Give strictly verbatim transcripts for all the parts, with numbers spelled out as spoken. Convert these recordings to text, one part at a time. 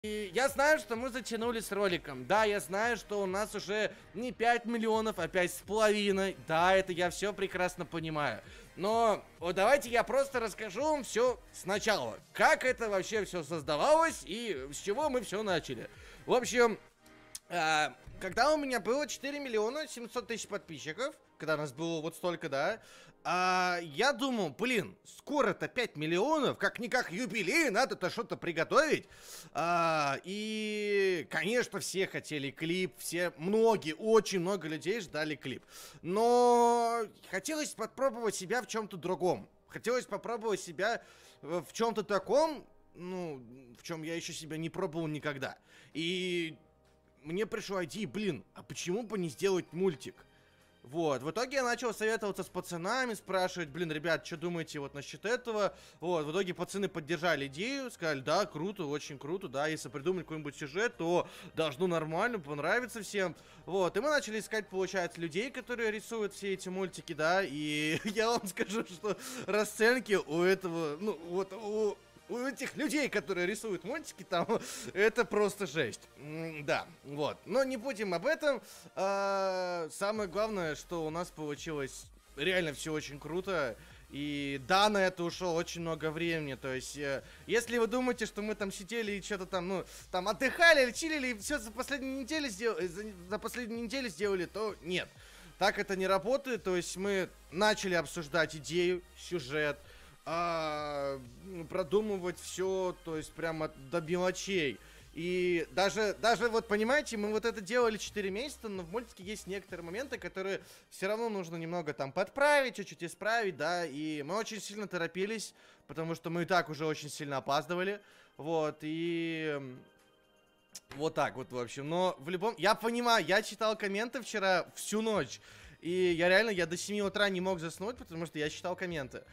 И я знаю, что мы затянули с роликом. Да, я знаю, что у нас уже не пять миллионов, а пять с половиной. Да, это я все прекрасно понимаю. Но вот давайте я просто расскажу вам все сначала. Как это вообще все создавалось и с чего мы все начали. В общем, э, когда у меня было четыре миллиона семьсот тысяч подписчиков, когда нас было вот столько, да, а, я думал, блин, скоро-то пять миллионов, как-никак юбилей, надо-то что-то приготовить. А, и, конечно, все хотели клип, все, многие, очень много людей ждали клип. Но хотелось попробовать себя в чем-то другом. Хотелось попробовать себя в чем-то таком, ну, в чем я еще себя не пробовал никогда. И мне пришла идея, блин, а почему бы не сделать мультик? Вот, в итоге я начал советоваться с пацанами, спрашивать, блин, ребят, что думаете вот насчет этого? Вот, в итоге пацаны поддержали идею, сказали, да, круто, очень круто, да, если придумать какой-нибудь сюжет, то должно нормально, понравится всем. Вот, и мы начали искать, получается, людей, которые рисуют все эти мультики, да, и я вам скажу, что расценки у этого, ну, вот, у... У этих людей, которые рисуют мультики, там, это просто жесть. Да, вот. Но не будем об этом. А, самое главное, что у нас получилось реально все очень круто. И да, на это ушло очень много времени. То есть, э, если вы думаете, что мы там сидели и что-то там, ну, там отдыхали, чилили и все за последнюю неделю сделали, за, за последнюю неделю сделали, то нет. Так это не работает. То есть мы начали обсуждать идею, сюжет, А, продумывать все, то есть прямо до мелочей. И даже, даже вот понимаете, мы вот это делали четыре месяца, но в мультике есть некоторые моменты, которые все равно нужно немного там подправить, чуть-чуть исправить, да, и мы очень сильно торопились, потому что мы и так уже очень сильно опаздывали, вот, и вот так вот, в общем, но в любом, я понимаю, я читал комменты вчера всю ночь, и я реально, я до семи утра не мог заснуть, потому что я читал комменты.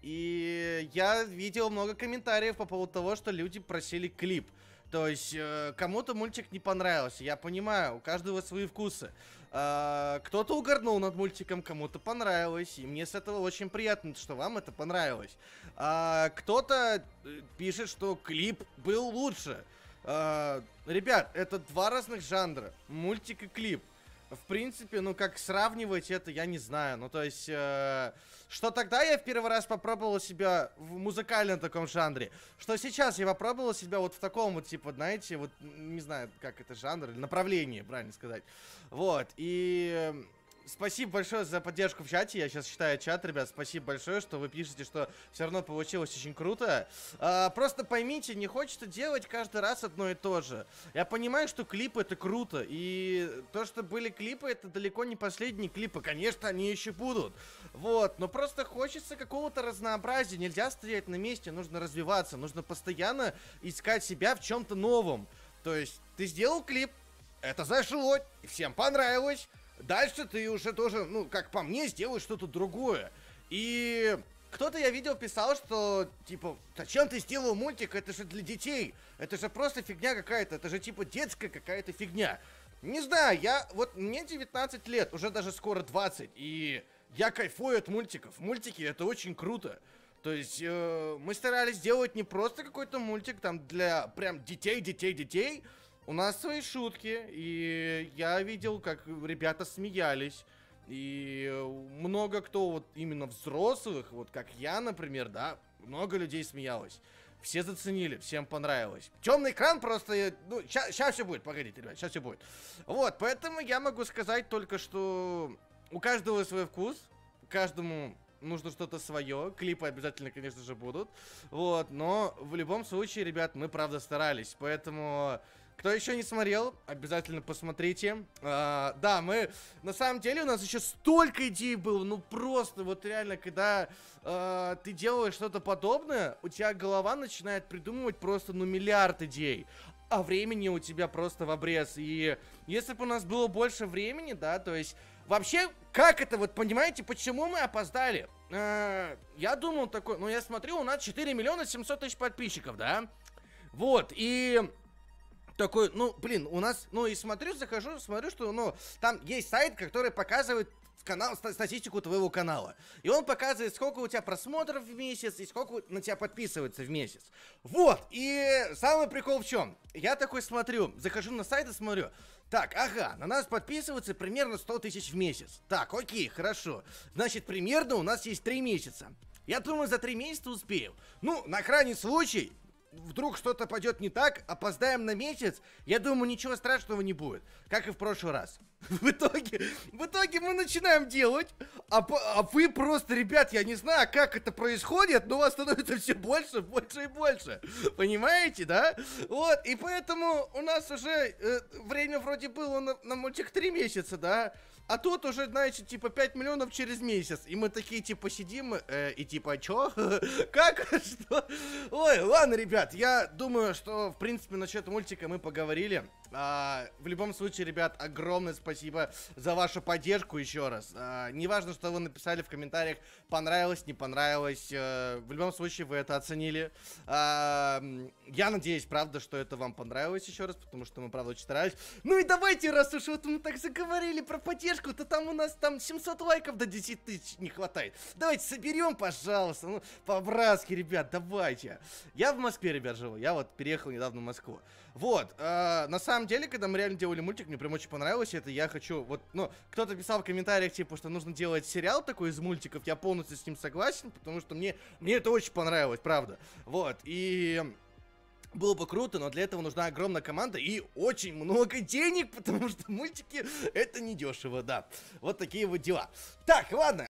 И я видел много комментариев по поводу того, что люди просили клип. То есть э, кому-то мультик не понравился. Я понимаю, у каждого свои вкусы. Э, кто-то угорнул над мультиком, кому-то понравилось. И мне с этого очень приятно, что вам это понравилось. А кто-то пишет, что клип был лучше. Э, ребят, это два разных жанра. Мультик и клип. В принципе, ну как сравнивать это, я не знаю. Ну то есть, э, что тогда я в первый раз попробовал себя в музыкальном таком жанре, что сейчас я попробовал себя вот в таком вот, типа, знаете, вот, не знаю, как это жанр, или направление, правильно сказать. Вот, и... Спасибо большое за поддержку в чате. Я сейчас читаю чат, ребят. Спасибо большое, что вы пишете, что все равно получилось очень круто. А, просто поймите, не хочется делать каждый раз одно и то же. Я понимаю, что клипы это круто. И то, что были клипы, это далеко не последние клипы. Конечно, они еще будут. Вот. Но просто хочется какого-то разнообразия. Нельзя стоять на месте, нужно развиваться. Нужно постоянно искать себя в чем-то новом. То есть, ты сделал клип, это зашло, и всем понравилось. Дальше ты уже тоже, ну, как по мне, сделаешь что-то другое. И кто-то, я видел, писал, что, типа, зачем ты сделал мультик, это же для детей. Это же просто фигня какая-то, это же, типа, детская какая-то фигня. Не знаю, я, вот, мне девятнадцать лет, уже даже скоро двадцать, и я кайфую от мультиков. Мультики, это очень круто. То есть, э, мы старались сделать не просто какой-то мультик, там, для прям детей, детей, детей. У нас свои шутки, и я видел, как ребята смеялись, и много кто вот именно взрослых, вот как я, например, да, много людей смеялось. Все заценили, всем понравилось. Темный экран просто, ну, сейчас все будет, погодите, ребят, сейчас все будет. Вот, поэтому я могу сказать только, что у каждого свой вкус, каждому нужно что-то свое, клипы обязательно, конечно же, будут, вот, но в любом случае, ребят, мы правда старались, поэтому... Кто еще не смотрел, обязательно посмотрите. А, да, мы... На самом деле у нас еще столько идей было. Ну просто, вот реально, когда а, ты делаешь что-то подобное, у тебя голова начинает придумывать просто, ну, миллиард идей. А времени у тебя просто в обрез. И если бы у нас было больше времени, да, то есть... Вообще, как это, вот понимаете, почему мы опоздали? А, я думал такой... Ну, я смотрю, у нас четыре миллиона семьсот тысяч подписчиков, да? Вот, и... Такой, ну, блин, у нас, ну, и смотрю, захожу, смотрю, что, ну, там есть сайт, который показывает канал, статистику твоего канала. И он показывает, сколько у тебя просмотров в месяц и сколько на тебя подписывается в месяц. Вот, и самый прикол в чем? Я такой смотрю, захожу на сайт и смотрю. Так, ага, на нас подписывается примерно сто тысяч в месяц. Так, окей, хорошо. Значит, примерно у нас есть три месяца. Я думаю, за три месяца успею. Ну, на крайний случай, вдруг что-то пойдет не так, опоздаем на месяц, я думаю, ничего страшного не будет. Как и в прошлый раз. В итоге, в итоге мы начинаем делать, а, а вы просто, ребят, я не знаю, как это происходит, но у вас становится все больше, больше и больше. Понимаете, да? Вот, и поэтому у нас уже э, время вроде было на, на мультик три месяца, да? А тут уже, знаете, типа пять миллионов через месяц. И мы такие, типа, сидим э, и типа, чё? Как? Что? Ой, ладно, ребят, я думаю, что, в принципе, насчет мультика мы поговорили. А, в любом случае, ребят, огромное спасибо за вашу поддержку еще раз. А, неважно, что вы написали в комментариях, понравилось, не понравилось. А, в любом случае, вы это оценили. А, я надеюсь, правда, что это вам понравилось еще раз, потому что мы, правда, очень старались. Ну и давайте, раз уж вот мы так заговорили про поддержку, то там у нас там семьсот лайков до десяти тысяч не хватает. Давайте соберем, пожалуйста, ну, по-братски, ребят, давайте. Я в Москве, ребят, живу, я вот переехал недавно в Москву. Вот, э, на самом деле, когда мы реально делали мультик, мне прям очень понравилось это, я хочу, вот, ну, кто-то писал в комментариях, типа, что нужно делать сериал такой из мультиков, я полностью с ним согласен, потому что мне, мне это очень понравилось, правда. Вот, и... Было бы круто, но для этого нужна огромная команда и очень много денег, потому что мультики это недешево, да. Вот такие вот дела. Так, ладно,